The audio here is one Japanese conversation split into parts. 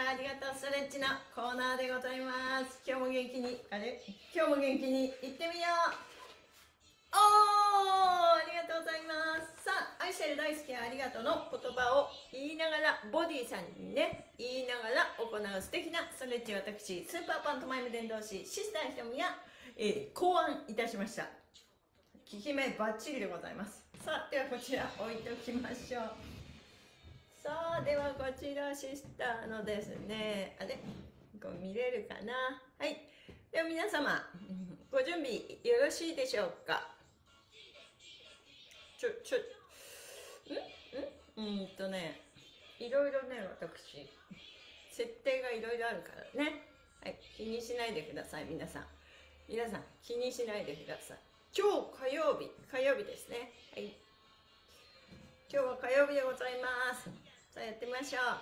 ありがとう。ストレッチのコーナーでございます。今日も元気にいってみよう。ありがとうございます。さあ、愛してる大好きありがとうの言葉を言いながら、ボディさんにね、言いながら行う素敵なストレッチ、私、スーパーパントマイム伝道師、シスターひとみが、考案いたしました。効き目バッチリでございます。さあ、ではこちら置いておきましょう。さあ、ではこちらシスターのですね、こう見れるかな。はい。では皆様、ご準備よろしいでしょうか。いろいろね、私、設定がいろいろあるからね。はい、気にしないでください、皆さん。皆さん、気にしないでください。今日火曜日ですね。はい。今日は火曜日でございます。さあ、やってみましょう。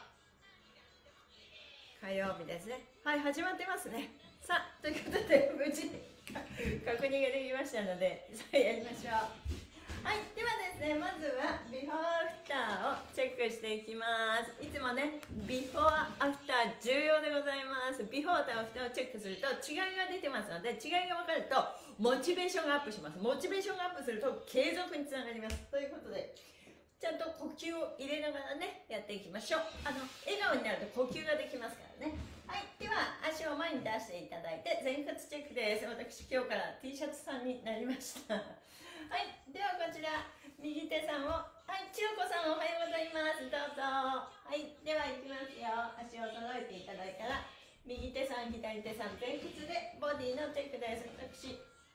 火曜日ですね。はい、始まってますね。さあ、ということで、無事確認ができましたので、さあ、やりましょう。はい、ではですね、まずはビフォーアフターをチェックしていきます。いつもね、ビフォーアフター重要でございます。ビフォーアフターをチェックすると違いが出てますので、違いが分かるとモチベーションがアップします。モチベーションがアップすると継続につながります。ということで、ちゃんと呼吸を入れながらね、やっていきましょう。笑顔になると呼吸ができますからね。はい、では足を前に出していただいて前屈チェックです。私今日から T シャツさんになりましたはい、ではこちら右手さんを、はい、千代子さんおはようございます。どうぞ。はい、ではいきますよ。足を揃えていただいたら右手さん左手さん前屈でボディのチェックです。私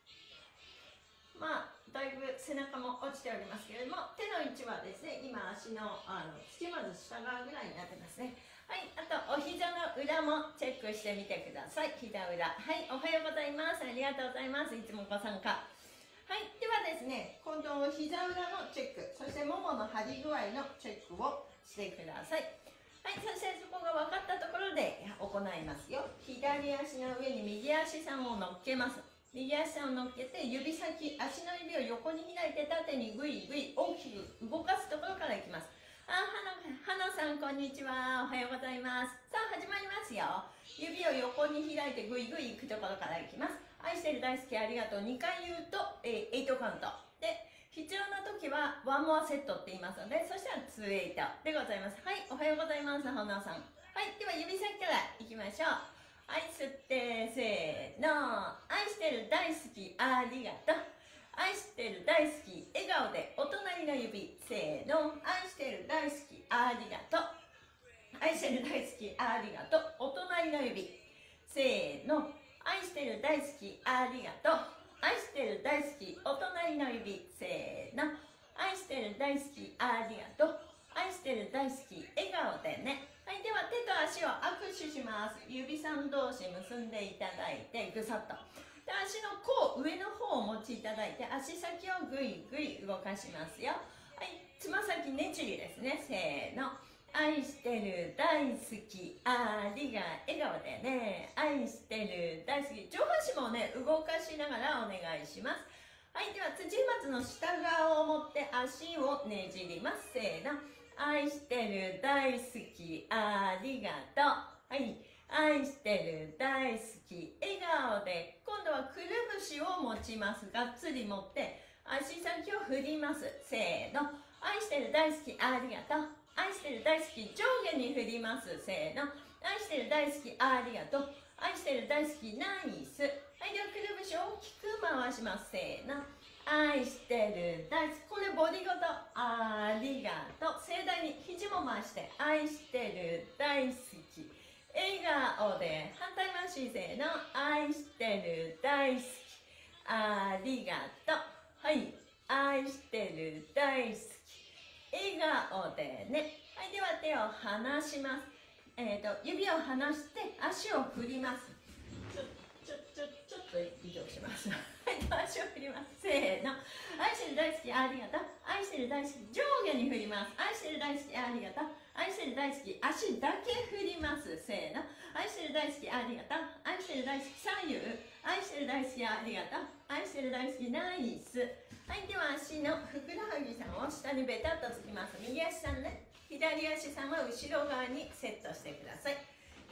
だいぶ背中も落ちておりますけれども、手の位置はですね、今足の土まず下側ぐらいになってますね。はい、あとお膝の裏もチェックしてみてください。膝裏。はい、おはようございます。ありがとうございます。いつもご参加。はい、ではですね、今度膝裏のチェック、そしてももの張り具合のチェックをしてください。はい、そしてそこが分かったところで行いますよ。左足の上に右足さんを乗っけます。右足さんを乗っけて指先、足の指を横に開いて縦にグイグイ大きく動かすところからいきます。はなさんこんにちは。おはようございます。さあ始まりますよ。指を横に開いてグイグイいくところからいきます。愛してる大好きありがとう2回言うと、8カウントで、必要な時はワンモアセットって言いますので、そしたら2 8でございます。はい、おはようございます。はなさん。はい、では指先からいきましょう。はい、吸ってせーの。愛してる大好きありがとう。愛してる大好き笑顔でお隣の指せーの。愛してる大好きありがとう。愛してる大好きありがとう。お隣の指せーの。愛してる大好きありがとう。愛してる大好きお隣の指せーの。愛してる大好きありがとう。愛してる大好き笑顔でね。はい、では手と足を握手します。指さん同士結んでいただいてぐさっと。で、足の甲上の方をお持ちいただいて足先をぐいぐい動かしますよ。はい、つま先ねじりですね。せーの。愛してる大好きありが笑顔でね。愛してる大好き上半身もね動かしながらお願いします。はい、では辻松の下側を持って足をねじります。せーの。愛してる大好きありがとう。はい、愛してる大好き笑顔で、今度はくるぶしを持ちます。がっつり持って足先を振ります。せーの。愛してる大好きありがとう。愛してる大好き上下に振ります。せーの。愛してる大好きありがとう。愛してる大好きナイス。はい、ではくるぶしを大きく回します。せーの。愛してる大好き、これボディごとありがとう。盛大に肘も回して愛してる大好き笑顔で反対回し。せーの。愛してる大好きありがとう。はい、愛してる大好き笑顔でね。はい、では手を離します。指を離して足を振ります。ちょっと移動しますはい、足を振ります。せーの。愛してる大好きありがとう。愛してる大好き上下に振ります。愛してる大好きありがとう。愛してる大好き足だけ振ります。せーの。愛してる大好きありがとう。愛してる大好き左右。愛してる大好きありがとう。愛してる大好きナイス。はい、では足のふくらはぎさんを下にベタっとつきます。右足さんね、左足さんは後ろ側にセットしてください。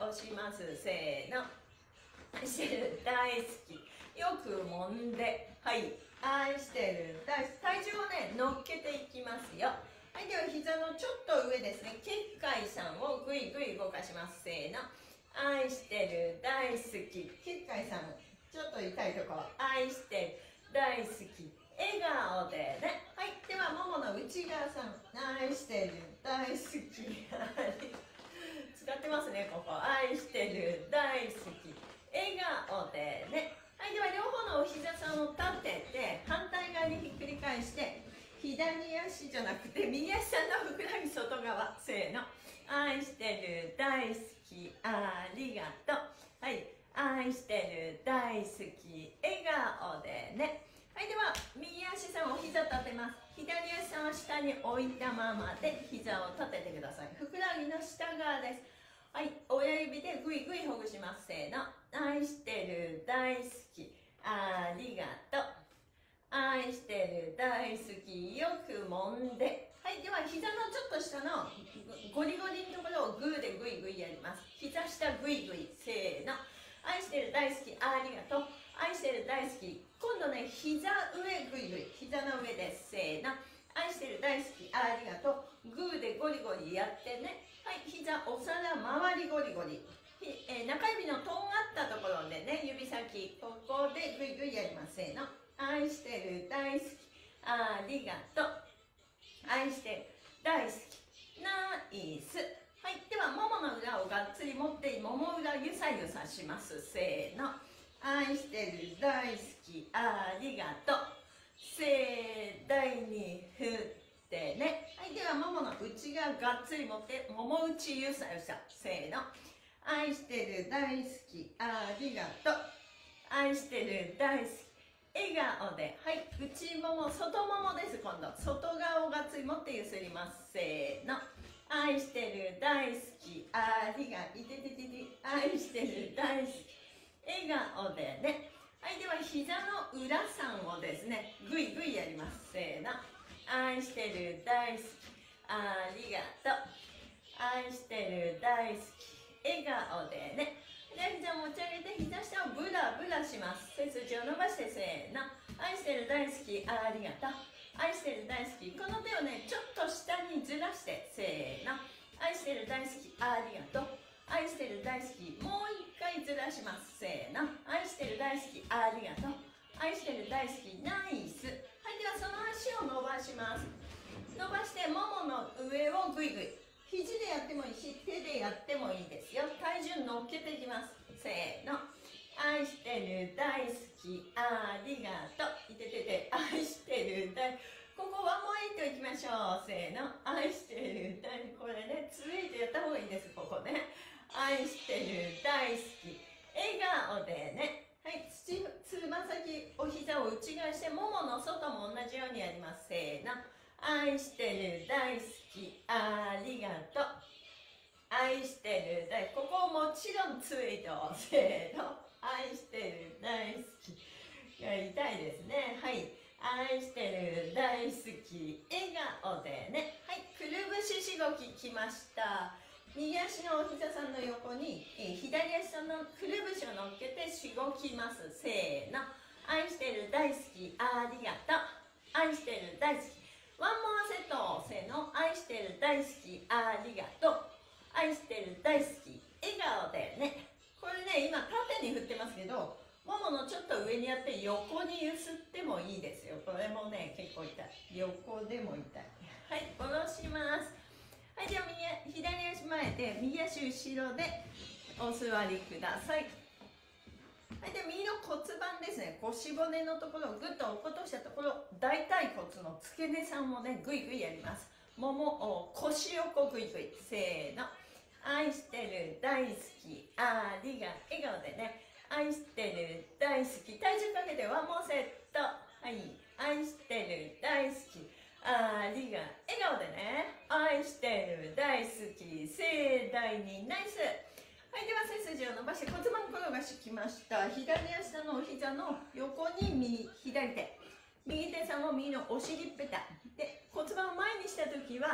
押します。せーの。愛してる、大好き。よく揉んで、はい、愛してる、大好き。体重をね、乗っけていきますよ。はい、では膝のちょっと上ですね。結界さんをぐいぐい動かします。せーの。愛してる、大好き。結界さん、ちょっと痛いところ。愛してる、大好き。笑顔でね。はい、ではももの内側さん。愛してる、大好き。使ってますね、ここ。愛してる、大好き。笑顔でね。はい、では両方のお膝さんを立てて、反対側にひっくり返して、左足じゃなくて右足さんのふくらはぎ外側。せーの。愛してる、大好き。ありがとう。はい、愛してる、大好き。笑顔でね。はい、では右足さんお膝立てます。左足さんは下に置いたままで膝を立ててください。ふくらはぎの下側です。はい、親指でぐいぐいほぐします。せーの。愛してる、大好き。ありがとう。愛してる、大好き。よく揉んで。はい、では膝のちょっと下のゴリゴリのところをグーでグイグイやります。膝下グイグイ。せーの。愛してる、大好き。ありがとう。愛してる、大好き。今度ね、膝上グイグイ。膝の上です。せーの。愛してる、大好き。ありがとう。グーでゴリゴリやってね。はい、膝お皿周りゴリゴリ。中指のとんがったところでね、指先、ここでグイグイやります。せーの。愛してる、大好き。ありがとう。愛してる、大好き。ナイス。はい、ではももの裏をがっつり持ってもも裏ゆさゆさします。せーの。愛してる、大好き。ありがとう。盛大に振ってね。はい、ではももの内側がっつり持ってもも内ゆさゆさ。せーの。愛してる、大好き。ありがとう。愛してる、大好き。笑顔で、はい、内もも、外ももです。今度外側をがっつり持ってゆすります。せーの。愛してる、大好き。ありがとう。愛してる、大好き。笑顔でね。はい、では膝の裏さんをですね、ぐいぐいやります。せーの。愛してる、大好き。ありがとう。愛してる、大好き。笑顔でね。で、膝持ち上げて膝下をブラブラします。背筋を伸ばしてせーの。愛してる、大好き。ありがとう。愛してる、大好き。この手をね、ちょっと下にずらしてせーの。愛してる、大好き。ありがとう。愛してる、大好き。もう一回ずらします。せーの。愛してる、大好き。ありがとう。愛してる、大好き。ナイス。はい、ではその足を伸ばします。伸ばしてももの上をぐいぐい。肘でやってもいいし、手でやってもいいですよ。体重乗っけていきます。せーの。愛してる、大好き。ありがとう。愛してる、ここワンモアイトいきましょう。せーの。愛してる、これね、ついてやった方がいいです。ここね。愛してる、大好き。笑顔でね。はい、つま先、お膝を内側して、ももの外も同じようにやります。せーの。愛してる、大好き。ありがとう。愛してる、ここもちろんついてせーの。愛してる、大好き。いや、痛いですね。はい。愛してる、大好き。笑顔でね。はい。くるぶししごききました。右足のお膝さんの横に、左足さんのくるぶしを乗っけてしごきます。せーの。愛してる、大好き。ありがとう。愛してる、大好き。ワンモアセット。せーの。愛してる、大好き。ありがとう。愛してる、大好き。笑顔でね。これね、今縦に振ってますけど、もものちょっと上にやって横に揺すってもいいですよ。これもね、結構痛い。横でも痛い。はい、下ろします。はい、じゃあ左足前で、右足後ろでお座りください。はい、で右の骨盤ですね、腰骨のところをぐっと落っことしたところ、大腿骨の付け根さんをね、ぐいぐいやります。もも、腰横ぐいぐい。せーの。愛してる、大好き。ありが、笑顔でね。愛してる、大好き。体重かけてワンモーセット。はい。愛してる、大好き。ありが、笑顔でね。愛してる、大好き。盛大にナイス。はい、では背筋を伸ばして骨盤転がしきました。左足のお膝の横に左手。右手さんを右のお尻ペタ。で、骨盤を前にしたときは、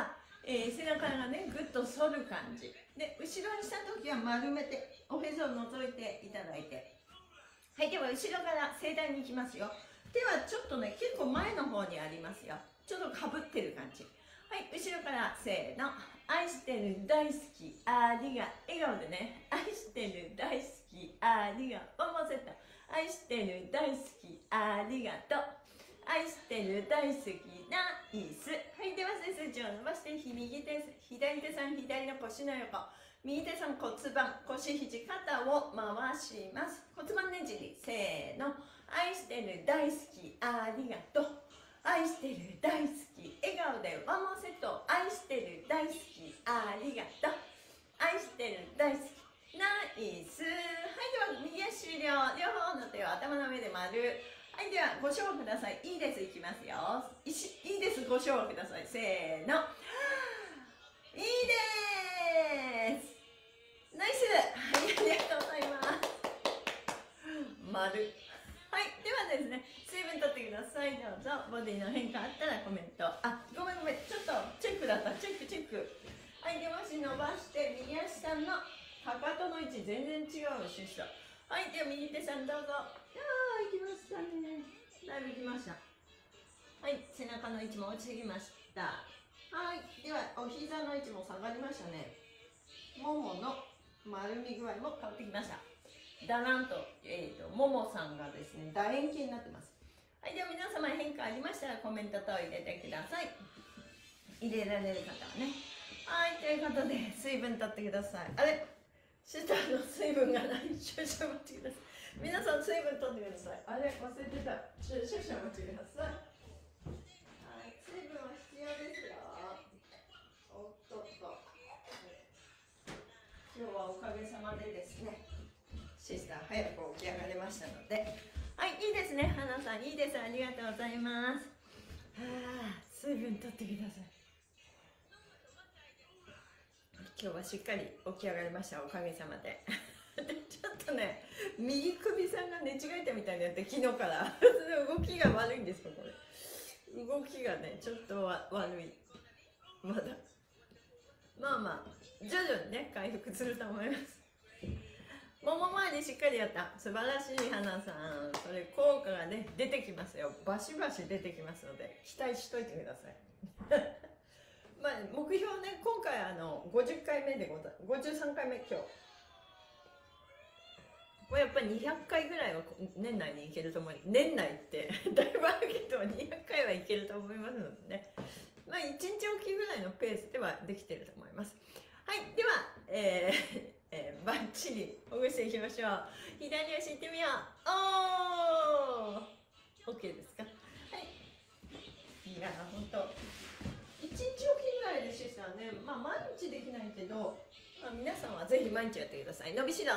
背中がねぐっと反る感じで、後ろにした時は丸めておへそを覗いていただいて、はい、では後ろから盛大にいきますよ。手はちょっとね結構前の方にありますよ。ちょっとかぶってる感じ。はい、後ろからせーの。愛してる、大好き、ありが、笑顔でね。愛してる、大好き、ありが、ワンモアセット。愛してる、大好き、ありがとう。愛してる、大好き、ナイス。はい、では背筋を伸ばして、右手、左手さん、左の腰の横。右手さん、骨盤、腰肘、肩を回します。骨盤ねじり、せーの。愛してる、大好き、ありがとう。愛してる、大好き、笑顔でワンモアセット。愛してる、大好き、ありがとう。愛してる、大好き、ナイス。はい、では右足終了。両方の手を頭の上で丸。はい、ではご唱和ください。いいです、いきますよ。いいです、ご唱和ください。せーの。いいです。ナイス。はい、ありがとうございます。丸。はい、ではですね、水分取ってください。どうぞ。ボディの変化あったらコメント。あ、ごめんごめん、ちょっとチェックだった。チェックチェック。はい、両足伸ばして右足さんのかかとの位置全然違うシュッと。はい、では右手さんどうぞ。いやー、行きましたね。だいぶ行きました。はい、背中の位置も落ちてきました。はい、ではお膝の位置も下がりましたね。ももの丸み具合も変わってきました。だなんと、ももさんがですね、楕円形になってます。はい、では皆様変化ありましたらコメント等入れてください。入れられる方はね。はい、ということで、水分取ってください。あれ下の水分がない。少々お待ちください。皆さん水分取ってください。あれ忘れてた。少々お待ちください。はい、水分は必要ですよ。おっとっと。今日はおかげさまでですね、シスター早く起き上がれましたので、はい、いいですね。花さんいいです。ありがとうございます。はあ、水分取ってください。今日はしっかり起き上がりました。おかげさまで。ちょっとね、右首さんが寝違えたみたいになって、昨日から動きが悪いんですよ。これ動きがねちょっと悪い。まだまあまあ徐々にね回復すると思います。もも周りしっかりやった。素晴らしい。花さん、それ効果がね出てきますよ。バシバシ出てきますので期待しといてください。まあ目標ね、今回50回目で53回目今日。これやっぱり200回ぐらいは年内にいけると思う。年内ってだいぶあるけど200回はいけると思いますのでね。まあ1日おきぐらいのペースではできてると思います。はい、では、バッチリほぐしていきましょう。左足いってみよう。おー OK ですか。はい、いや本当1日おきぐらいでしたね。まあ毎日できないけど、まあ、皆さんはぜひ毎日やってください。伸びしろ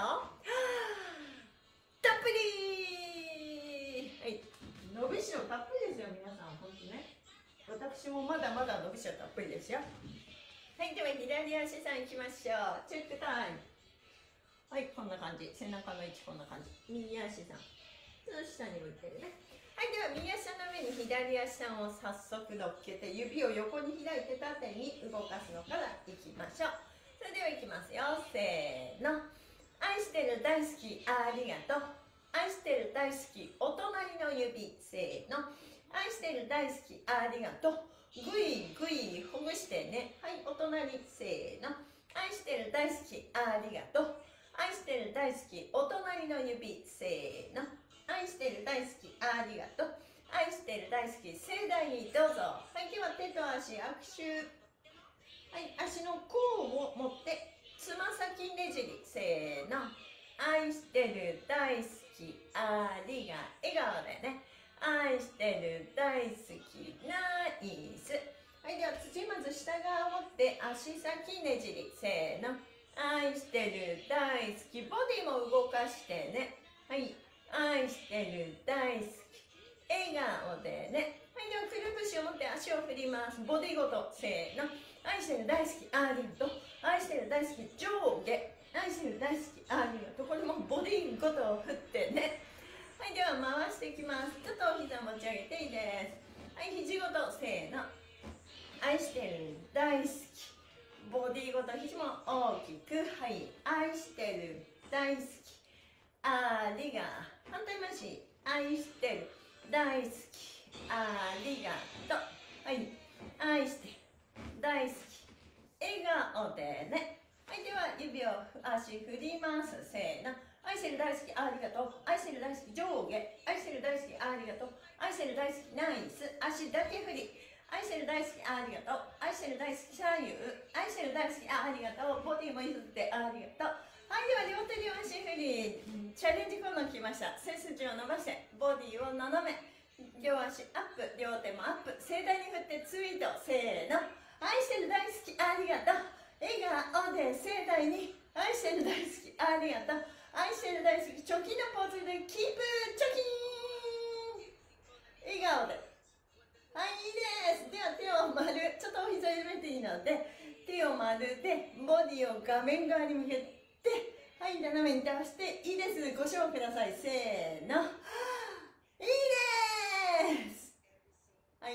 たっぷり。はい、伸びしろたっぷりですよ皆さん。本当ね、私もまだまだ伸びしろたっぷりですよ。はい、では左足さんいきましょう。チェックタイム。はい、こんな感じ。背中の位置こんな感じ。右足さん下に向いてるね。はい、では右足さんの上に左足さんを早速乗っけて、指を横に開いて縦に動かすのからいきましょう。それではいきますよ。せーの。愛してる、大好き、ありがとう。愛してる、大好き、お隣の指。せーの。愛してる、大好き、ありがとう。ぐいぐいほぐしてね。はい、お隣。せーの。愛してる、大好き、ありがとう。愛してる、大好き、お隣の指。せーの。愛してる、大好き、ありがとう。愛してる、大好き、盛大にどうぞ。はい、では手と足握手。はい、足の甲を持ってつま先ねじり。せーの。愛してる、大好き、ありが、笑顔でね。愛してる、大好き、ナイス。はい、では土まず下側を持って足先ねじり。せーの。愛してる、大好き、ボディも動かしてね。はい、愛してる、大好き、笑顔でね。はい、ではくるぶしを持って足を振ります。ボディごと。せーの。愛してる、大好き、ありがとう。愛してる、大好き、上下。愛してる、大好き、ありがとう。これもボディごとを振ってね。はい、では回していきます。ちょっとお膝持ち上げていいです。はい、肘ごと。せーの。 愛してる、大好き。ボディごと肘も大きく、はい、愛してる、大好き。ありが、反対回し、愛してる、大好き。ありがとう。はい、愛してる、大好き。笑顔でね。はい、では指を足振ります。せーの。愛してる大好き、ありがとう。愛してる大好き、上下。愛してる大好き、ありがとう。愛してる大好き、ナイス。足だけ振り。愛してる大好き、ありがとう。愛してる大好き、左右。愛してる大好き、ありがとう。ボディも譲ってありがとう。はい、では両手両足振り。チャレンジコーナー来ました。背筋を伸ばして、ボディを斜め。両足アップ、両手もアップ。盛大に振ってツイート。せーの。愛してる大好き、ありがとう。笑顔で盛大に。愛してる大好き、ありがとう。愛してる大好き、チョキのポーズでキープ、チョキーン。笑顔で。はい、いいです。では手を丸、ちょっとお膝緩めていいので、手を丸で、ボディを画面側に向けて、はい、斜めに倒して、いいです。ご賞ください。せーの。いいです。はい。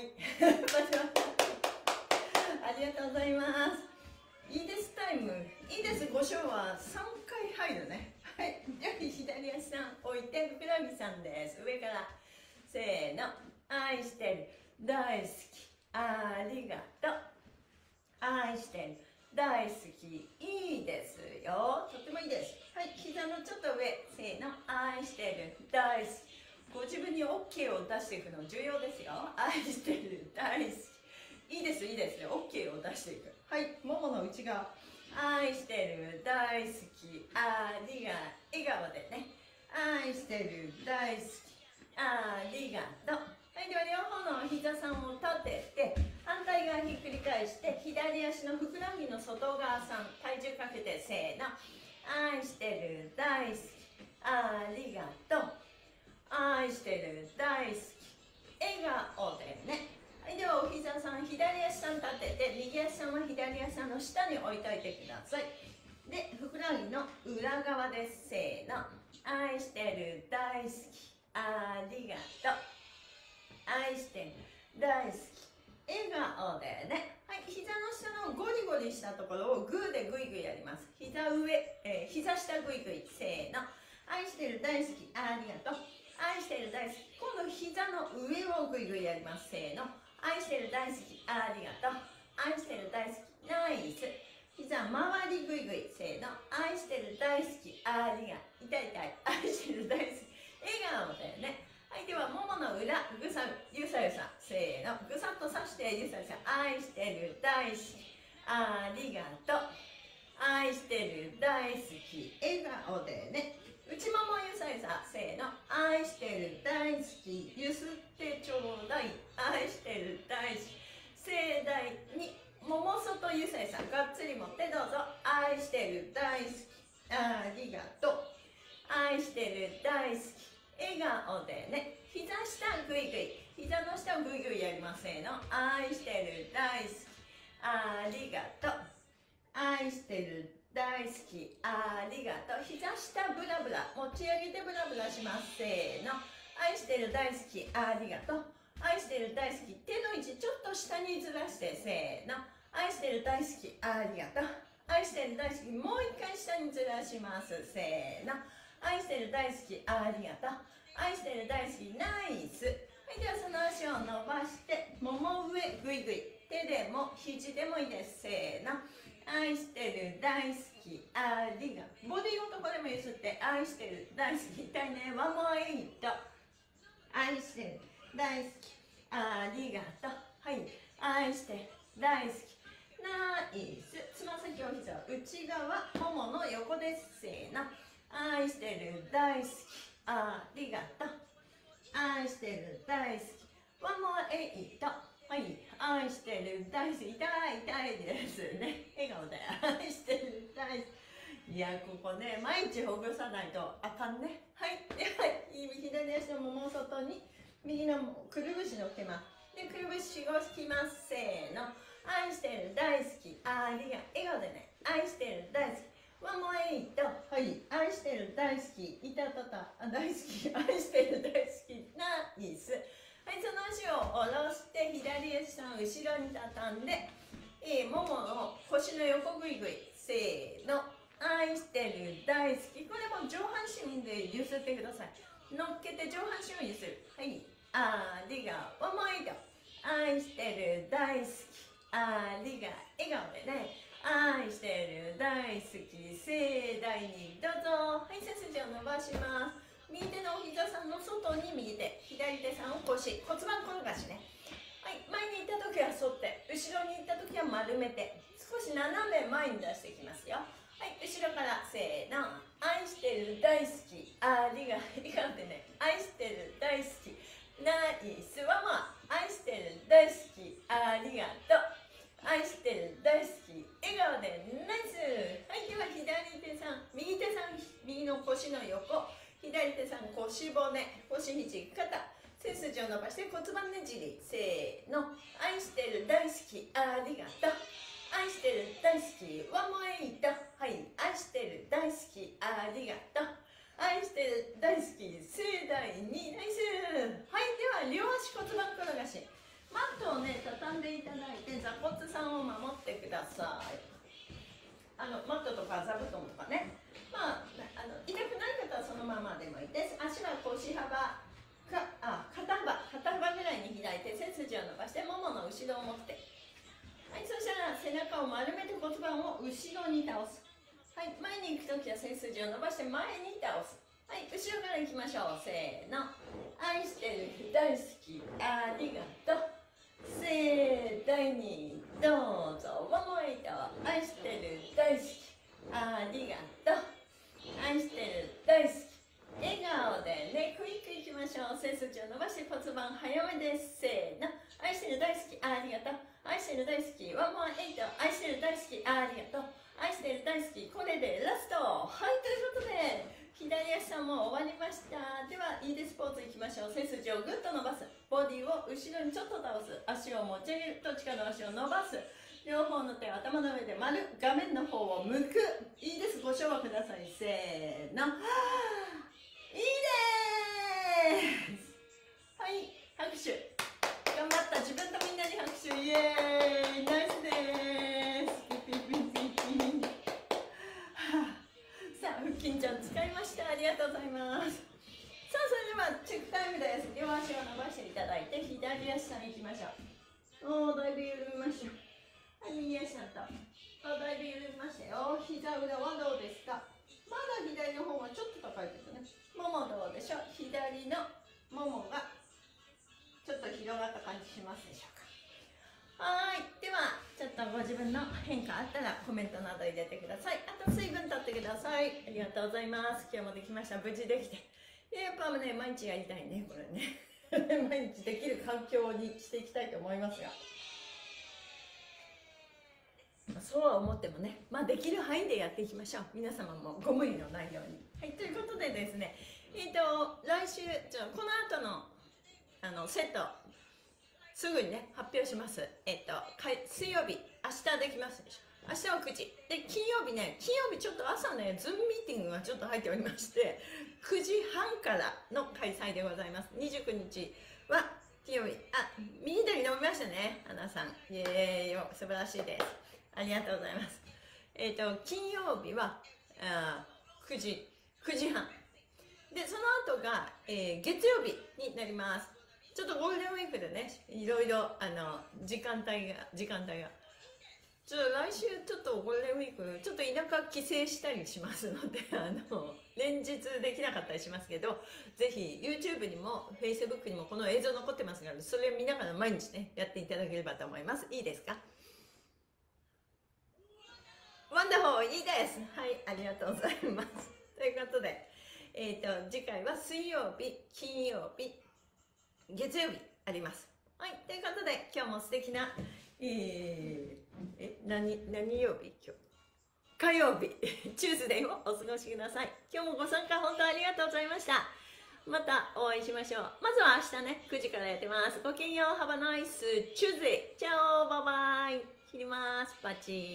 ありがとうございます。いいですタイム。いいです。ご賞は3回入るね。はい。じゃあ、左足さん置いて、ふくらはぎさんです。上から。せーの。愛してる。大好き。ありがとう。愛してる。大好き。いいですよ。とってもいいです。はい。膝のちょっと上。せーの。愛してる。大好き。ご自分に OK を出していくの重要ですよ。愛してる。大好き。いいです。いいです。OK を出していく。はい。ももの内側。愛してる。大好き。ありが。笑顔でね。愛してる。大好き。ありがとう。はい。では両方の膝さんを立てて、反対側ひっくり返して、左足のふくらはぎの外側さん、体重かけて、せーの。愛してる。大好き。ありがとう。愛してる。大好き。笑顔でね。はい、ではお膝さん、左足さん立てて、右足さんは左足さんの下に置いといてください。で、ふくらはぎの裏側です。せーの。愛してる。大好き。ありがとう。愛してる。大好き。笑顔でね。はい、膝の下のゴリゴリしたところをグーでグイグイやります。膝上、膝下グイグイ。せーの。愛してる。大好き。ありがとう。愛してる。大好き。今度膝の上をグイグイやります。せーの。愛してる。大好き。ありがとう。愛してる。大好き。ナイス。膝周りグイグイ。せーの。愛してる。大好き。ありが。痛い痛い。愛してる。大好き。笑顔でね。はい、ではももの裏、ぐさ、ゆさゆさ。せーの。ぐさっとさして、ゆさゆさ。愛してる。大好き。ありがとう。愛してる。大好き。笑顔でね。内ももゆさゆさ。せーの。愛してる。大好き。ゆすってちょうだい。愛してる。大好き。盛大に。もも外ゆさゆさ。がっつり持ってどうぞ。愛してる。大好き。ありがとう。愛してる。大好き。笑顔でね。膝下グイグイ。膝の下をグイグイやりませんの。愛してる。大好き。ありがとう。愛してる。大好き。ありがとう。膝下ブラブラ。持ち上げてブラブラします。せーの。愛してる。大好き。ありがとう。愛してる。大好き。手の位置ちょっと下にずらして。せーの。愛してる。大好き。ありがとう。愛してる。大好き。もう一回下にずらします。せーの。愛してる。大好き。ありがとう。愛してる。大好き。ナイス。はい、ではその足を伸ばして、もも上グイグイ。手でも肘でもいいです。せーの。愛してる。大好き。ありが。ボディごとこれもゆすって。愛してる。大好き。痛いね。ワンモアエイト。愛してる。大好き。ありがとう。はい。愛してる。大好き。ナイス。つま先お膝内側。ももの横です。せーの。愛してる。大好き。ありがとう。愛してる。大好き。ワンモアエイト。はい。愛してる。大好き。痛い痛いですね。笑顔で。愛してる。大好き。いや、ここね、毎日ほぐさないとあかんね。はい。では、左足のもも外に、右のくるぶしのっけます。で、くるぶしごきます。せーの。愛してる。大好き。ありが。笑顔でね。愛してる。大好き。ワンモアエイト。はい。愛してる。大好き。いたたた。大好き。愛してる。大好き。ナイス。はい、その足を下ろして、 左足さん後ろに畳んで、ももの腰の横ぐいぐい、せーの、愛してる、大好き。これも上半身で揺すってください。乗っけて上半身を揺する。はい、ありがとう。もう一度、愛してる、大好き。ありが、笑顔でね、愛してる、大好き。盛大にどうぞ。はい、背筋を伸ばします。右手のお膝さんの外に右手、左手さんを腰、骨盤転がしね。はい、前に行った時は反って、後ろに行った時は丸めて、少し斜め前に出していきますよ。はい、後ろからせーの、愛してる、大好き。ありが、笑顔でね、愛してる、大好き。ナイスワンワン、愛してる、大好き。ありがとう。愛してる、大好き。笑顔でナイス。はい、では左手さん、右手さん、右の腰の横、左手さん腰骨、腰肘、肩、背筋を伸ばして骨盤ねじり。せーの、愛してる、大好き。ありがとう。愛してる、大好き。ワンモエイト。はい、愛してる、大好き。ありがとう。愛してる、大好き。盛大にナイス。はい、では両足骨盤転がし。マットをね、畳んでいただいて、座骨さんを守ってください。マットとか座布団とかね。まあ、痛くない方はそのままでもいいです。足は腰幅か、肩幅ぐらいに開いて、背筋を伸ばして、ももの後ろを持って。はい、そしたら背中を丸めて骨盤を後ろに倒す。はい、前に行くときは背筋を伸ばして前に倒す。はい、後ろから行きましょう。せーの。愛してる、大好き、ありがとう。盛大にどうぞ。ワンモエイト。愛してる、大好き、ありがとう。愛してる、大好き。笑顔でね、クイックいきましょう。背筋を伸ばして骨盤早めです。せーの。愛してる、大好き、ありがとう。愛してる、大好き。ワンモエイト。愛してる、大好き、ありがとう。愛してる、大好き。これでラスト。はい、ということで左足さんも終わりました。では、いいですポーズいきましょう。背筋をぐっと伸ばす。ボディを後ろにちょっと倒す。足を持ち上げる。どっちかの足を伸ばす。両方の手を頭の上で丸。画面の方を向く。いいです。ご唱和ください。せーの。いいです。はい、拍手。頑張った。自分とみんなに拍手。イエーイ。ナイスです。さあ、腹筋ちゃん使いました。ありがとうございます。さあ、それではチェックタイムです。両足を伸ばしていただいて、左足さん行きましょう。だいぶ緩みました。はい、右足さんと。だいぶ緩みましたよ。膝裏はどうですか？まだ左の方がちょっと高いけどね。ももどうでしょう？左のももがちょっと広がった感じしますでしょうか？はい。では、ちょっとご自分の変化あったらコメントなど入れてください。あと水分とってください。ありがとうございます。今日もできました。無事できて。やっぱね、毎日やりたいね、これね。毎日できる環境にしていきたいと思いますが。そうは思ってもね、できる範囲でやっていきましょう。皆様もご無理のないように。はい、ということでですね、来週、この後の、セット、すぐにね、発表します。水曜日、明日できますでしょ。明日は9時。で、金曜日ちょっと朝ね、ズームミーティングがちょっと入っておりまして、9時半からの開催でございます。29日は金曜日。緑飲みましたね、花さん。イエーイ、素晴らしいです。ありがとうございます。金曜日は9時半。で、その後が、月曜日になります。ちょっとゴールデンウィークでね、いろいろ、時間帯が。来週ちょっとゴールデンウィーク、ちょっと田舎帰省したりしますので、連日できなかったりしますけど、ぜひ YouTube にも Facebook にもこの映像残ってますので、それを見ながら毎日ね、やっていただければと思います。いいですか？ワンダホー、いいです。はい、ありがとうございます。ということで、次回は水曜日、金曜日、月曜日あります。はい、ということで、今日も素敵な、何曜日？今日。火曜日、チューズデーをお過ごしください。今日もご参加本当ありがとうございました。またお会いしましょう。まずは明日ね、9時からやってます。ごきげんよう、Have a nice Tuesday。チャオ、バイバイ。切ります。パチー。